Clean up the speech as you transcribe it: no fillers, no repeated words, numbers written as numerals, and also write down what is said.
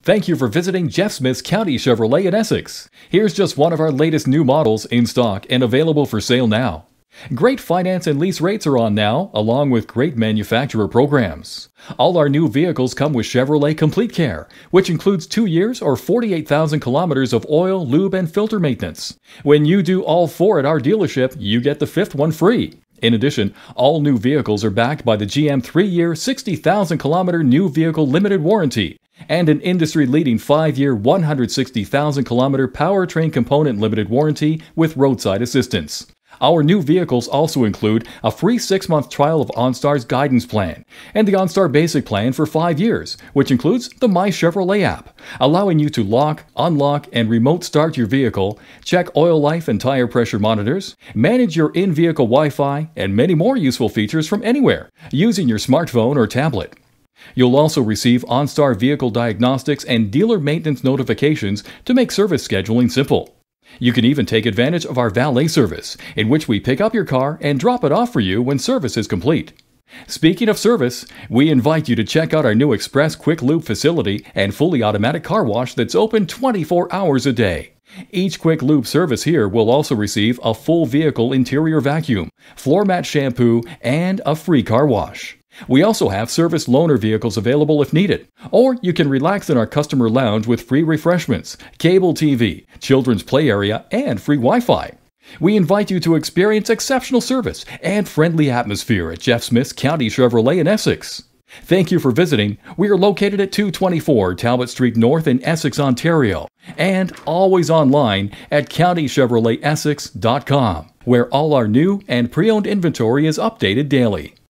Thank you for visiting Jeff Smith's County Chevrolet in Essex. Here's just one of our latest new models in stock and available for sale now. Great finance and lease rates are on now, along with great manufacturer programs. All our new vehicles come with Chevrolet Complete Care, which includes 2 years or 48,000 kilometers of oil, lube, and filter maintenance. When you do all 4 at our dealership, you get the 5th one free. In addition, all new vehicles are backed by the GM 3-year, 60,000 kilometer new vehicle limited warranty and an industry-leading 5-year, 160,000 kilometer powertrain component limited warranty with roadside assistance. Our new vehicles also include a free 6-month trial of OnStar's guidance plan and the OnStar Basic plan for 5 years, which includes the My Chevrolet app, allowing you to lock, unlock, and remote start your vehicle, check oil life and tire pressure monitors, manage your in-vehicle Wi-Fi, and many more useful features from anywhere using your smartphone or tablet. You'll also receive OnStar vehicle diagnostics and dealer maintenance notifications to make service scheduling simple. You can even take advantage of our valet service, in which we pick up your car and drop it off for you when service is complete. Speaking of service, we invite you to check out our new Express Quick Lube facility and fully automatic car wash that's open 24 hours a day. Each Quick Lube service here will also receive a full vehicle interior vacuum, floor mat shampoo, and a free car wash. We also have service loaner vehicles available if needed, or you can relax in our customer lounge with free refreshments, cable TV, children's play area, and free Wi-Fi. We invite you to experience exceptional service and friendly atmosphere at Jeff Smith's County Chevrolet in Essex. Thank you for visiting. We are located at 224 Talbot Street North in Essex, Ontario, and always online at countychevroletessex.com, where all our new and pre-owned inventory is updated daily.